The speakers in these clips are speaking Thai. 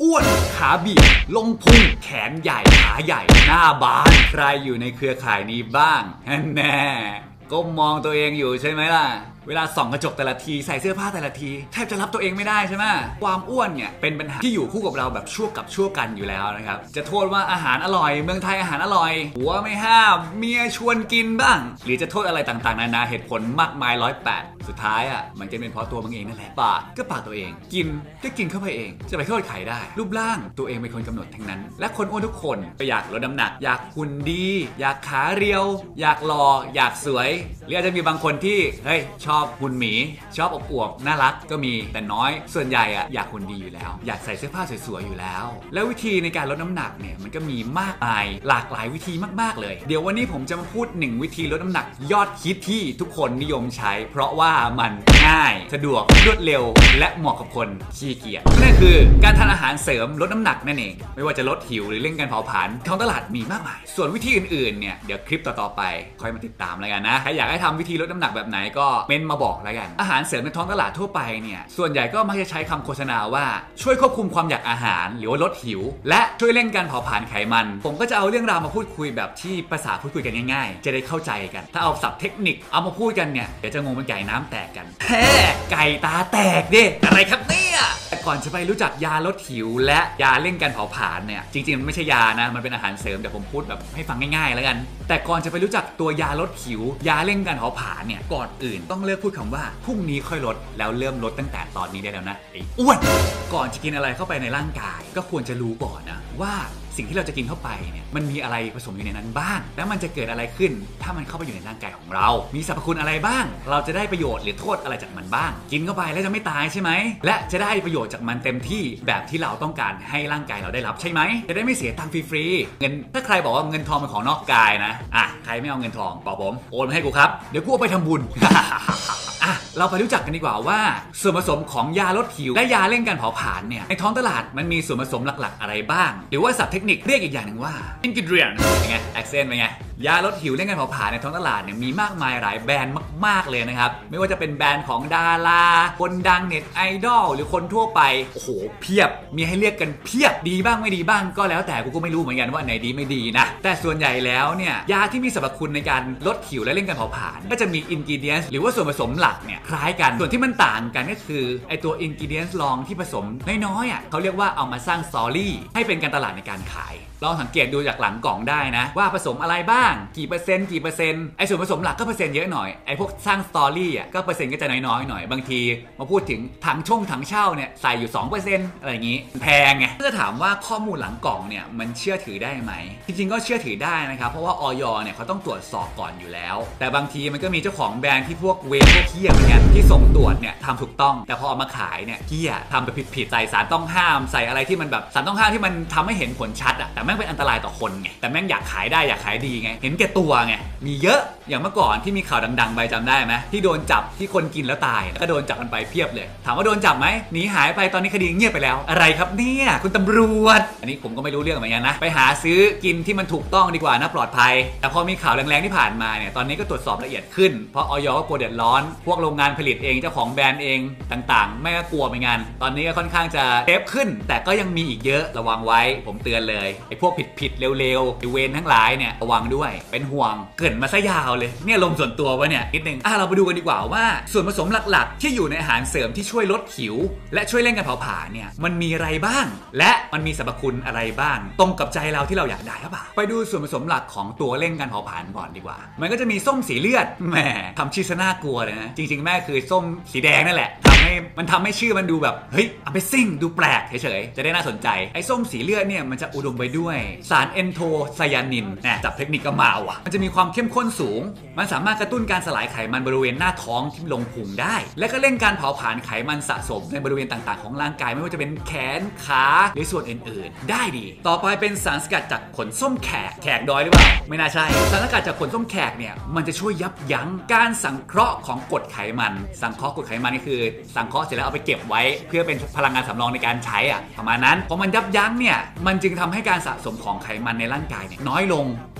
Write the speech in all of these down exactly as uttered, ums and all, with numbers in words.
อ้วนขาเบียดลงพุงแขนใหญ่ขาใหญ่หน้าบานใครอยู่ในเครือข่ายนี้บ้างแน่ก้มมองตัวเองอยู่ใช่ไหมล่ะเวลาส่องกระจกแต่ละทีใส่เสื้อผ้าแต่ละทีแทบจะรับตัวเองไม่ได้ใช่ไหมความอ้วนเนี่ยเป็นปัญหาที่อยู่คู่กับเราแบบชั่วกับชั่วกันอยู่แล้วนะครับจะโทษว่าอาหารอร่อยเมืองไทยอาหารอร่อยหัวไม่ห้ามเมียชวนกินบ้างหรือจะโทษอะไรต่างๆนานาเหตุผลมากมายร้อยแปดสุดท้ายอ่ะมันจะเป็นเพราะตัวมึงเองนั่นแหละปากก็ปากตัวเองกินก็กินเข้าไปเองจะไปโทษใครได้รูปร่างตัวเองเป็นคนกำหนดทั้งนั้นและคนอ้วนทุกคนก็อยากลดน้ำหนักอยากหุ่นดีอยากขาเรียวอยากหล่ออยากสวยหรืออาจจะมีบางคนที่เฮ้ยชอบหุ่นหมีชอบอบอวบน่ารักก็มีแต่น้อยส่วนใหญ่อะอยากหุ่นดีอยู่แล้วอยากใส่เสื้อผ้าสวยๆอยู่แล้วแล้ววิธีในการลดน้ำหนักเนี่ยมันก็มีมากมายหลากหลายวิธีมากๆเลยเดี๋ยววันนี้ผมจะมาพูดหนึ่งวิธีลดน้ำหนักยอดฮิตที่ทุกคนนิยมใช้เพราะว่ามันง่ายสะดวกรวดเร็วและเหมาะกับคนขี้เกียจนั่นคือการทานอาหารเสริมลดน้ำหนักนั่นเองไม่ว่าจะลดหิวหรือเร่งการเผาผลาญท้องตลาดมีมากมายส่วนวิธีอื่นๆเนี่ยเดี๋ยวคลิปต่อๆไปค่อยมาติดตามแล้วกันนะใครอยากให้ทำวิธีลดน้ำหนักแบบไหนก็เม้นมาบอกแล้วกันอาหารเสริมในท้องตลาดทั่วไปเนี่ยส่วนใหญ่ก็มักจะใช้คำโฆษณาว่าช่วยควบคุมความอยากอาหารหรือว่าลดหิวและช่วยเร่งการเผาผลาญไขมันผมก็จะเอาเรื่องราวมาพูดคุยแบบที่ภาษาพูดคุยกันง่ายๆจะได้เข้าใจกันถ้าเอาศัพท์เทคนิคเอามาพูดกันเนี่ยเดี๋ยวจะงงเป็นไก่น้ำแตกกันแฮ่ไก่ตาแตกดิอะไรครับเนี่ยแต่ก่อนจะไปรู้จักยาลดหิวและยาเร่งการเผาผลาญเนี่ยจริงๆมันไม่ใช่ยานะมันเป็นอาหารเสริมแต่ผมพูดแบบให้ฟังง่ายๆแล้วกันแต่ก่อนจะไปรู้จักตัวยาลดหิวยาเร่งการเผาผลาญเนี่ยก่อนอื่นต้องเลิกพูดคำว่าพรุ่งนี้ค่อยลดแล้วเริ่มลดตั้งแต่ตอนนี้ได้แล้วนะไอ้อ้วนก่อนจะกินอะไรเข้าไปในร่างกายก็ควรจะรู้ก่อนนะว่าสิ่งที่เราจะกินเข้าไปเนี่ยมันมีอะไรผสมอยู่ในนั้นบ้างแล้วมันจะเกิดอะไรขึ้นถ้ามันเข้าไปอยู่ในร่างกายของเรามีสรรพคุณอะไรบ้างเราจะได้ประโยชน์หรือโทษอะไรจากมันบ้างกินเข้าไปแล้วจะไม่ตายใช่ไหมและจะได้ประโยชน์จากมันเต็มที่แบบที่เราต้องการให้ร่างกายเราได้รับใช่ไหมจะได้ไม่เสียตังค์ฟรีๆเงินถ้าใครบอกว่าเงินทองเป็นของนอกกายนะอ่ะใครไม่เอาเงินทองบอกผมโอนมาให้กูครับเดี๋ยวกูเอาไปทำบุญ อ่ะเราไปรู้จักกันดีกว่าว่าส่วนผสมของยาลดหิวและยาเร่งการเผาผลาญเนี่ยในท้องตลาดมันมีส่วนผสมหลักๆอะไรบ้างหรือว่าศัพท์เทคนิคเรียกอีกอย่างหนึ่งว่า ingredient เป็นไง accent เป็นไงยาลดหิวเร่งการเผาผลาญในท้องตลาดเนี่ยมีมากมายหลายแบรนด์มากๆเลยนะครับไม่ว่าจะเป็นแบรนด์ของดาราคนดังเน็ตไอดอลหรือคนทั่วไปโอ้โหเพียบมีให้เรียกกันเพียบดีบ้างไม่ดีบ้างก็แล้วแต่กูก็ไม่รู้เหมือนกันว่าไหนดีไม่ดีนะแต่ส่วนใหญ่แล้วเนี่ยยาที่มีสรรพคุณในการลดหิวและเร่งการเผาผลาญก็จะมี ingredient หรือว่าส่วนผสมหลักเนี่ยคล้ายกันส่วนที่มันต่างกันก็คือไอตัว ingredient รองที่ผสมน้อยๆอ่ะเขาเรียกว่าเอามาสร้างสตอรี่ให้เป็นการตลาดในการขายลองสังเกตดูจากหลังกล่องได้นะว่าผสมอะไรบ้างกี่เปอร์เซ็นต์กี่เปอร์เซ็นต์ไอส่วนผสมหลักก็เปอร์เซ็นต์เยอะหน่อยไอพวกสร้างสตอรี่อ่ะก็เปอร์เซ็นต์ก็จะน้อยๆหน่อยบางทีมาพูดถึงถังช่งถังเช่าเนี่ยใส่อยู่ สองเปอร์เซ็นต์ อะไรอย่างงี้แพงไงถ้าจะถามว่าข้อมูลหลังกล่องเนี่ยมันเชื่อถือได้ไหมจริงๆก็เชื่อถือได้นะครับเพราะว่าอย.เนี่ยเขาต้องตรวจสอบก่อนอยู่แล้วแต่บางทีมันก็มีเจ้าของแบรนด์ที่พวกเวพวกเหี้ยเหมือนกันที่ส่งตรวจเนี่ยทำถูกต้องแต่พอเอามาขายเนี่ยเหี้ยทำไปผิดๆใส่สารต้องห้ามใส่อะไรที่มันแบบสารต้องห้ามที่มันทำให้เห็นผลชัดอะแต่แม่งเป็นอันตรายต่อคนไงแต่แม่งอยากขายได้อยากขายดีไงเห็นแก่ตัวไงมีเยอะอย่างเมื่อก่อนที่มีข่าวดังๆไปจำได้ไหมที่โดนจับที่คนกินแล้วตายก็โดนจับกันไปเพียบเลยถามว่าโดนจับไหมหนีหายไปตอนนี้คดีเงียบไปแล้วอะไรครับเนี่ยคุณตำรวจอันนี้ผมก็ไม่รู้เรื่องเหมือนกันนะไปหาซื้อกินที่มันถูกต้องดีกว่านะปลอดภัยแต่พอมีข่าวแรงๆที่ผ่านมาเนี่ยตอนนี้ก็ตรวจสอบละเอียดขึ้นเพราะอย.ก็กลัวเดือดร้อนพวกโรงงานผลิตเองเจ้าของแบรนด์เองต่างๆไม่ก็กลัวเหมือนกันตอนนี้ก็ค่อนข้างจะเซฟขึ้นแต่ก็ยังมีอีกเยอะระวังไว้ผมเตือนเลยไอ้พวกผิดๆเร็วๆไอ้เวรทั้งหลายเนี่ยระวังด้วยเป็นห่วงเกินมาซะยาวเลยเนี่ยลมส่วนตัววะเนี่ยนิดนึงอ่ะเราไปดูกันดีกว่าว่าส่วนผสมหลักๆที่อยู่ในอาหารเสริมที่ช่วยลดหิวและช่วยเร่งการเผาผลาญเนี่ยมันมีอะไรบ้างและมันมีสรรพคุณอะไรบ้างตรงกับใจเราที่เราอยากได้หรือเปล่าไปดูส่วนผสมหลักของตัวเร่งการเผาผลาญก่อนดีกว่ามันก็จะมีส้มสีเลือดแหมทำชื่อซะน่ากลัวเลยนะจริงๆแม่คือส้มสีแดงนั่นแหละทำให้มันทำให้ชื่อมันดูแบบเฮ้ย Amazing ดูแปลกเฉยๆจะได้น่าสนใจไอ้ส้มสีเลือดเนี่ยมันจะอุดมไปด้วยสารเอนโทไซยานินนะจับเทคนิคก็มาว่ะมันจะมีความเข้มข้นสูงมันสามารถกระตุ้นการสลายไขมันบริเวณหน้าท้องที่ลงพุงได้และก็เร่งการเผาผลาญไขมันสะสมในบริเวณต่างๆของร่างกายไม่ว่าจะเป็นแขนขาหรือส่วนอื่นๆได้ดีต่อไปเป็นสารสกัดจากผลส้มแขกแขกดอยหรือเปล่าไม่น่าใช่สารสกัดจากผลส้มแขกเนี่ยมันจะช่วยยับยั้งการสังเคราะห์ของกรดไขมันสังเคราะห์กรดไขมันนี่คือสังเคราะห์เสร็จแล้วเอาไปเก็บไว้เพื่อเป็นพลังงานสำรองในการใช้อ่ะประมาณนั้นพอมันยับยั้งเนี่ยมันจึงทำให้การสะสมของไขมันในร่างกายเนี่ยน้อยลงไขมันสะสม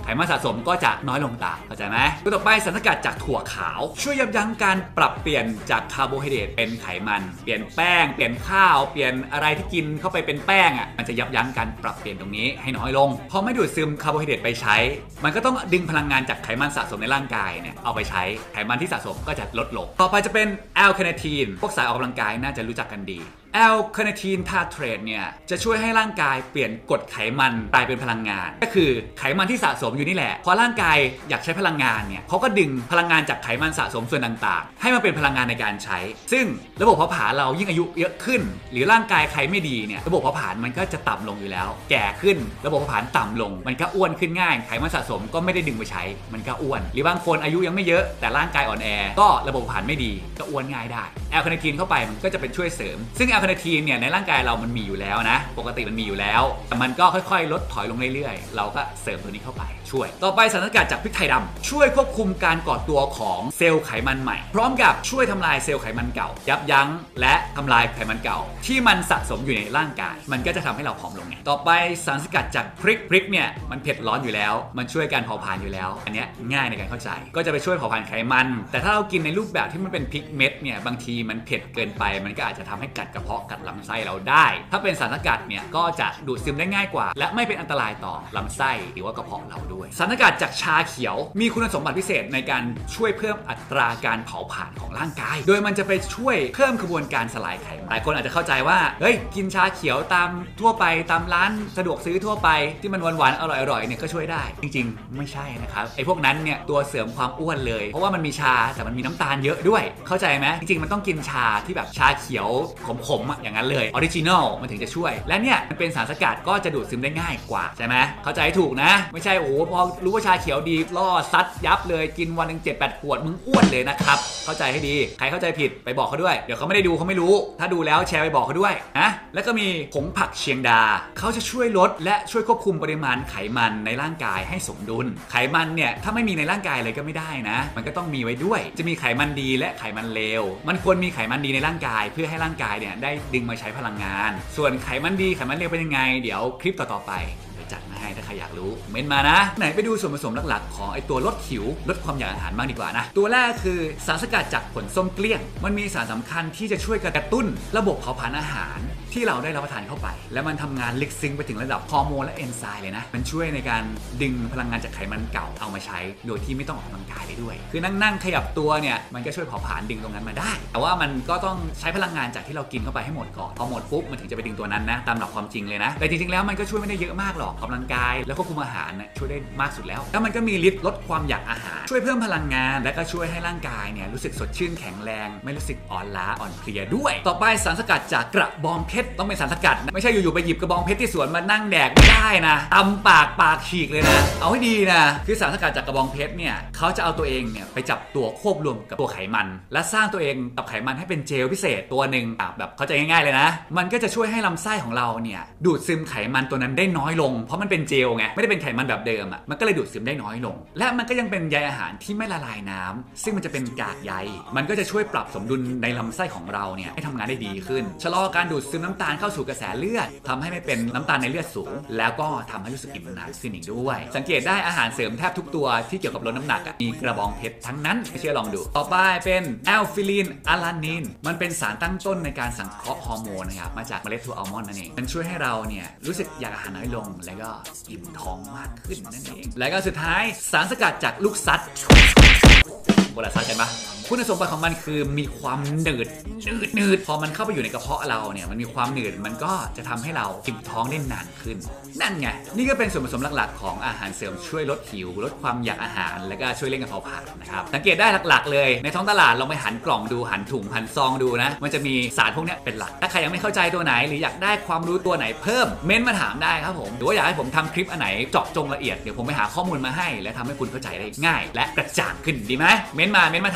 มก็จะน้อยลงตามเข้าใจไหมตัวต่อไปสารสกัดจากถั่วขาวช่วยยับยั้งการปรับเปลี่ยนจากคาร์โบไฮเดรตเป็นไขมันเปลี่ยนแป้งเปลี่ยนข้าวเปลี่ยนอะไรที่กินเข้าไปเป็นแป้งอ่ะมันจะยับยั้งการปรับเปลี่ยนตรงนี้ให้น้อยลงพอไม่ดูดซึมคาร์โบไฮเดรตไปใช้มันก็ต้องดึงพลังงานจากไขมันสะสมในร่างกายเนี่ยเอาไปใช้ไขมันที่สะสมก็จะลดลงต่อไปจะเป็นแอลคาเนทีนพวกสายออกกำลังกายน่าจะรู้จักกันดีแอลคาเนทีนทาร์เทรตเนี่ยจะช่วยให้ร่างกายเปลี่ยนกรดไขมันกลายเป็นพลังงานก็คือไขมันที่สะสมอยู่นี่แหละพอร่างกายอยากใช้พลังงานเนี่ยเขาก็ดึงพลังงานจากไขมันสะสมส่วนต่างๆให้มาเป็นพลังงานในการใช้ซึ่งระบบเผาผลาญเรายิ่งอายุเยอะขึ้นหรือร่างกายใครไม่ดีเนี่ยระบบเผาผลาญมันก็จะต่ำลงอยู่แล้วแก่ขึ้นระบบเผาผลาญต่ำลงมันก็อ้วนขึ้นง่ายไขมันสะสมก็ไม่ได้ดึงไปใช้มันก็อ้วนหรือบางคนอายุยังไม่เยอะแต่ร่างกายอ่อนแอก็ระบบเผาผลาญไม่ดีก็อ้วนง่ายได้แอลคาเนทีนเข้าไปมันก็จะเป็นช่วยเสริมซึ่งแอลคาเนทีนเนี่ยในร่างกายเรามันมีอยู่แล้วนะปกติมันมีอยู่แล้วแต่มันก็ค่อยๆลดถอยลงเรื่อยๆเราก็เสริมตัวนี้เข้าไปช่วยต่อไปสารสกัดจากพริกไทยดำช่วยควบคุมการก่อตัวของเซลล์ไขมันใหม่พร้อมกับช่วยทำลายเซลล์ไขมันเก่ายับยั้งและทำลายไขมันเก่าที่มันสะสมอยู่ในร่างกายมันก็จะทำให้เราผอมลงไงต่อไปสารสกัดจากพริกพริกเนี่ยมันเผ็ดร้อนอยู่แล้วมันช่วยการเผาผลาญอยู่แล้วอันนี้ง่ายในการเข้าใจก็จะไปช่วยเผาผลาญไขมันแต่ถ้าเรากินในรูปแบบที่มันเป็นพริกเม็ดเนี่ยบางทีมันเผ็ดเกินไปมันก็อาจจะทำให้กัดกระเพาะกัดลำไส้เราได้ถ้าเป็นสารสกัดเนี่ยก็จะดูดซึมได้ง่ายกว่าและไม่เป็นอันตรายต่อลำไส้หรือว่ากระเพาะเราด้วยสารสกัดจากชาเขียวมีคุณสมบัติพิเศษในการช่วยเพิ่มอัตราการเผาผลาญของร่างกายโดยมันจะไปช่วยเพิ่มกระบวนการสลายไขมันหลายคนอาจจะเข้าใจว่าเฮ้ยกินชาเขียวตามทั่วไปตามร้านสะดวกซื้อทั่วไปที่มันหวานๆอร่อยๆเนี่ยก็ช่วยได้จริงๆไม่ใช่นะครับไอ้พวกนั้นเนี่ยตัวเสริมความอ้วนเลยเพราะว่ามันมีชาแต่มันมีน้ำตาลเยอะด้วยเข้าใจไหมจริงๆมันต้องกินชาที่แบบชาเขียวขมๆอย่างนั้นเลยออริจินอลมันถึงจะช่วยและเนี่ยมันเป็นสารสกัดก็จะดูดซึมได้ง่ายกว่าใช่ไหมเข้าใจถูกนะไม่ใช่โอ้พอรู้ว่าชาเขียวดีล่อซัดยับเลยกินวันหนึ่งเจ็ดแปดขวดมึงอ้วนเลยนะครับเข้าใจให้ดีใครเข้าใจผิดไปบอกเขาด้วยเดี๋ยวเขาไม่ได้ดูเขาไม่รู้ถ้าดูแล้วแชร์ไปบอกเขาด้วยนะแล้วก็มีผงผักเชียงดาเขาจะช่วยลดและช่วยควบคุมปริมาณไขมันในร่างกายให้สมดุลไขมันเนี่ยถ้าไม่มีในร่างกายเลยก็ไม่ได้นะมันก็ต้องมีไว้ด้วยจะมีไขมันดีและไขมันเลวมันควรมีไขมันดีในร่างกายเพื่อให้ร่างกายเนี่ยได้ดึงมาใช้พลังงานส่วนไขมันดีไขมันเลวเป็นยังไงเดี๋ยวคลิปต่อๆไปจัดมาให้ถ้าใครอยากรู้เม้นมานะไหนไปดูส่วนผสมหลักๆของไอตัวลดหิวลดความอยากอาหารบ้างดีกว่านะตัวแรกคือสารสกัดจากผลส้มเกลี้ยงมันมีสารสำคัญที่จะช่วยกระตุ้นระบบเผาผลาญอาหารที่เราได้รับประทานเข้าไปและมันทำงานลึกซึ้งไปถึงระดับฮอร์โมนและเอนไซม์เลยนะมันช่วยในการดึงพลังงานจากไขมันเก่าเอามาใช้โดยที่ไม่ต้องออกกำลังกายเลยด้วยคือนั่งๆขยับตัวเนี่ยมันก็ช่วยเผาผลาญดึงตรงนั้นมาได้แต่ว่ามันก็ต้องใช้พลังงานจากที่เรากินเข้าไปให้หมดก่อนพอหมดปุ๊บมันถึงจะไปดึงตัวนั้นนะตามหลักความจริงเลยนะแต่จริงๆแล้วมันก็ช่วยไม่ได้เยอะมากหรอกออกกำลังกายแล้วควบคุมอาหารนะช่วยได้มากสุดแล้วแล้วมันก็มีฤทธิ์ลดความอยากอาหารช่วยเพิ่มพลังงานและก็ช่วยให้ร่างกายเนี่ยรู้สึกสดชื่นแข็งแรงไม่รู้สึกอ่อนล้าอ่อนเพลียด้วยต่อไปสารสกัดจากกระบองเพชรต้องเป็นสารสกัดไม่ใช่อยู่ๆไปหยิบกระบองเพชรที่สวนมานั่งแดกไม่ได้นะตำปากปากฉีกเลยนะเอาให้ดีนะคือสารสกัดจากกระบองเพชรเนี่ยเขาจะเอาตัวเองเนี่ยไปจับตัวควบรวมกับตัวไขมันและสร้างตัวเองกับไขมันให้เป็นเจลพิเศษตัวหนึ่งแบบเข้าใจง่ายๆเลยนะมันก็จะช่วยให้ลำไส้ของเราเนี่ยดูดซึมไขมันตัวนั้นได้น้อยลงเพราะมันเป็นเจลไงไม่ได้เป็นไขมันแบบเดิมอ่ะมันก็เลยดูดซึมได้น้อยลงและมันก็ยังเป็นใยอาหารที่ไม่ละลายน้ำซึ่งมันจะเป็นกากใยมันก็จะช่วยปรับสมดุลในลำไส้ของเราเนี่ยให้ทำงานได้ดีขึ้นชะลอการดูดซึมน้ำตาลเข้าสู่กระแสเลือดทำให้ไม่เป็นน้ำตาลในเลือดสูงแล้วก็ทำให้รู้สึกอิ่มนานขึ้นอีกด้วยสังเกตได้อาหารเสริมแทบทุกตัวที่เกี่ยวกับลดน้ำหนักมีกระบองเพชรทั้งนั้นไม่เชื่อลองดูต่อไปเป็นแอลฟิลีนอะลานินมันเป็นสารตั้งต้นในการสังเคราะห์ฮอร์โมนนะครับมาจากเมล็ดถั่วอัลมอนด์นั่นเองมันช่วยให้เราเนี่ยรู้สึกอยากอาหารน้อยลงแล้วก็อิ่มท้องมากขึ้นนั่นเองแล้วก็สุดท้ายสารสกัดจากลูกซัดโบราณซัดกันปะคุณสมบัติของมันคือมีความหนืดหนืดหนืดพอมันเข้าไปอยู่ในกระเพาะเราเนี่ยมันมีความหนืดมันก็จะทำให้เราอิ่มท้องได้นานขึ้นนั่นไงนี่ก็เป็นส่วนผสมหลักๆของอาหารเสริมช่วยลดหิวลดความอยากอาหารแล้วก็ช่วยเร่งการเผาผลาญนะครับสังเกตได้หลักๆเลยในท้องตลาดลองไปหันกล่องดูหันถุงหันซองดูนะมันจะมีสารพวกนี้เป็นหลักถ้าใครยังไม่เข้าใจตัวไหนหรืออยากได้ความรู้ตัวไหนเพิ่มเม้นมาถามได้ครับผมหรือว่าอยากให้ผมทำคลิปอันไหนเจาะจงละเอียดเดี๋ยวผมไปหาข้อมูลมาให้และทำให้คุณเข้าใจได้ง่ายและกระจ่างขึ้นดีไหมเม้นมาเม้นมาถามเลย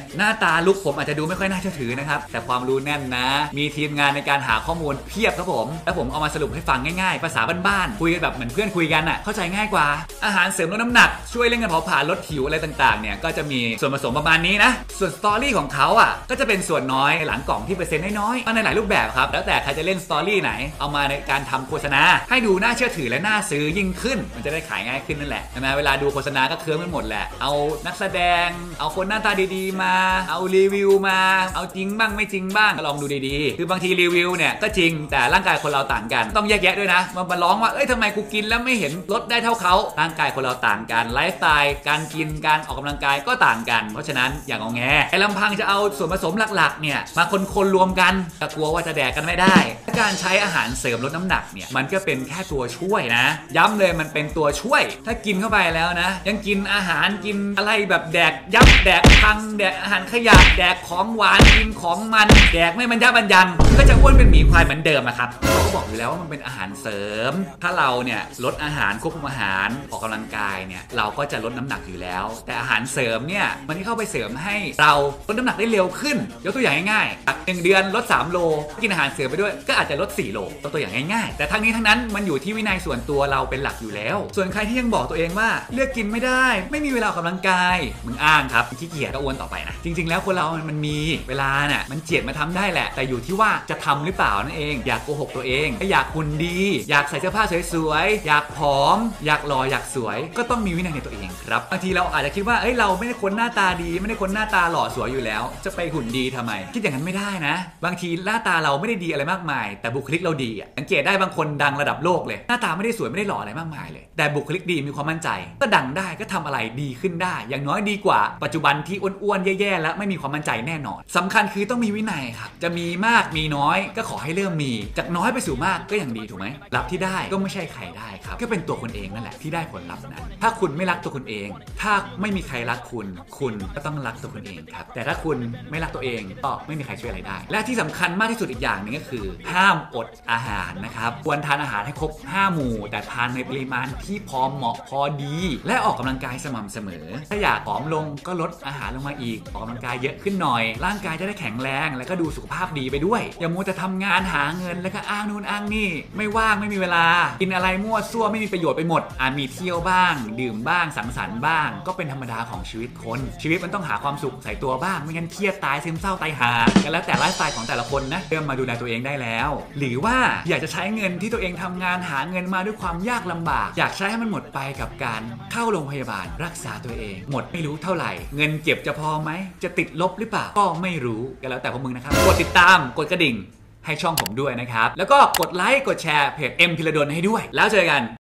หน้าตาลุคผมอาจจะดูไม่ค่อยน่าเชื่อถือนะครับแต่ความรู้แน่นนะมีทีมงานในการหาข้อมูลเพียบครับผมแล้วผมเอามาสรุปให้ฟังง่ายๆภาษาบ้านๆคุยกันแบบเหมือนเพื่อนคุยกันอ่ะเข้าใจง่ายกว่าอาหารเสริมลดน้ำหนักช่วยเร่งการเผาผลาญลดหิวอะไรต่างๆเนี่ยก็จะมีส่วนผสมประมาณนี้นะส่วนสตอรี่ของเขาอ่ะก็จะเป็นส่วนน้อยหลังกล่องที่เปอร์เซ็นต์น้อยๆมาในหลายรูปแบบครับแล้วแต่ใครจะเล่นสตอรี่ไหนเอามาในการทำโฆษณาให้ดูน่าเชื่อถือและน่าซื้อยิ่งขึ้นมันจะได้ขายง่ายขึ้นนั่นแหละนะเวลาดูโฆษณาก็เคืองไปหมดแหละเอานักแสดงเอาคนหน้าตาดีๆมาเอารีวิวมาเอาจริงบ้างไม่จริงบ้างก็ลองดูดีๆคือบางทีรีวิวเนี่ยก็จริงแต่ร่างกายคนเราต่างกันต้องแยกแยะด้วยนะมามาร้องว่าเอ้ยทำไมกูกินแล้วไม่เห็นลดได้เท่าเขาร่างกายคนเราต่างกันไลฟ์สไตล์การกินการออกกำลังกายก็ต่างกันเพราะฉะนั้นอย่างงอแงไอ้ลำพังจะเอาส่วนผสมหลักๆเนี่ยมาคนๆรวมกันก็กลัวว่าจะแดกกันไม่ได้การใช้อาหารเสริมลดน้ำหนักเนี่ยมันก็เป็นแค่ตัวช่วยนะย้ำเลยมันเป็นตัวช่วยถ้ากินเข้าไปแล้วนะยังกินอาหารกินอะไรแบบแดกยับแดกพังแดกอาหารขยะแดกของหวานกินของมันแดกไม่บรรยะบรรยังก็จะอ้วนเป็นหมีควายเหมือนเดิมนะครับเขาก็บอกอยู่แล้วว่ามันเป็นอาหารเสริมถ้าเราเนี่ยลดอาหารควบคุมอาหารออกกำลังกายเนี่ยเราก็จะลดน้ำหนักอยู่แล้วแต่อาหารเสริมเนี่ยมันเข้าไปเสริมให้เราลดน้ำหนักได้เร็วขึ้นยกตัวอย่างง่ายๆจากหนึ่งเดือนลดสามโลกินอาหารเสริมไปด้วยก็อาจจะลดสี่โลตัวอย่างง่ายๆแต่ทั้งนี้ทั้งนั้นมันอยู่ที่วินัยส่วนตัวเราเป็นหลักอยู่แล้วส่วนใครที่ยังบอกตัวเองว่าเลือกกินไม่ได้ไม่มีเวลาออกกำลังกายมึงอ้างครับขี้เกียจก็อ้วนต่อไปนะจริงๆแล้วคนเรามันมีเวลาเนี่ยมันเจียดมาทำได้แหละแต่อยู่ที่ว่าจะทำหรือเปล่านั่นเองอยากโกหกตัวเองอยากหุ่นดีอยากใส่เสื้อผ้าสวยๆอยากผอมอยากหล่ออยากสวยก็ต้องมีวินัยในตัวเองครับบางทีเราอาจจะคิดว่าเอ้ยเราไม่ได้คนหน้าตาดีไม่ได้คนหน้าตาหล่อสวยอยู่แล้วจะไปหุ่นดีทำไมคิดอย่างนั้นไม่ได้นะบางทีหน้าตาเราไม่ได้ดีอะไรมากมายแต่บุคลิกเราดีอ่ะสังเกตได้บางคนดังระดับโลกเลยหน้าตาไม่ได้สวยไม่ได้หล่ออะไรมากมายเลยแต่บุคลิกดีมีความมั่นใจก็ดังได้ก็ทำอะไรดีขึ้นได้อย่างน้อยดีกว่าปัจจุบันที่อ้วนๆแย่ๆแล้วไม่มีความมั่นใจแน่นอนสำคัญคือต้องมีวินัยครับจะมีมากมีน้อยก็ขอให้เริ่มมีจากน้อยไปสู่มากก็อย่างดีถูกไหมรับที่ได้ก็ไม่ใช่ใครได้ครับก็เป็นตัวคนเองนั่นแหละที่ได้ผลลัพธ์นั้นถ้าคุณไม่รักตัวคุณเองถ้าไม่มีใครรักคุณคุณก็ต้องรักตัวคุณเองครับแต่ถ้าคุณไม่รักตัวเองก็ไม่มีใครช่วยอะไรได้และที่สำคัญมากที่สุดอีกอย่างนึงก็คือห้ามอดอาหารนะครับควรทานอาหารให้ครบห้าหมู่แต่ทานในปริมาณที่พอเหมาะพอดีและออกกำลังกายสม่ำเสมอถ้าอยากผอมลงก็ลดอาหารลงมาอีกออกกำลังกายเยอะขึ้นหน่อยร่างกายจะได้แข็งแรงและก็ดูสุขภาพดีไปด้วยอย่ามัวแต่ทำงานหาเงินแล้วก็อ้างนู่นอ้างนี่ไม่ว่างไม่มีเวลากินอะไรมั่วซั่วไม่มีประโยชน์ไปหมดอาจมีเที่ยวบ้างดื่มบ้างสังสรรค์บ้างก็เป็นธรรมดาของชีวิตคนชีวิตมันต้องหาความสุขใส่ตัวบ้างไม่งั้นเครียดตายซึมเศร้าตายหากันแล้วแต่ไลฟ์สไตล์ของแต่ละคนนะเริ่มมาดูแลตัวเองได้แล้วหรือว่าอยากจะใช้เงินที่ตัวเองทำงานหาเงินมาด้วยความยากลำบากอยากใช้ให้มันหมดไปกับการเข้าโรงพยาบาลรักษาตัวเองหมดไม่รู้เท่าไหร่เงินเก็บจะพอไหมจะติดลบหรือเปล่าก็ไม่รู้กันแล้วแต่พวกมึงนะครับกดติดตามกดกระดิ่งให้ช่องผมด้วยนะครับแล้วก็กดไลค์กดแชร์เพจเอ็มพิรดลให้ด้วยแล้วเจอกัน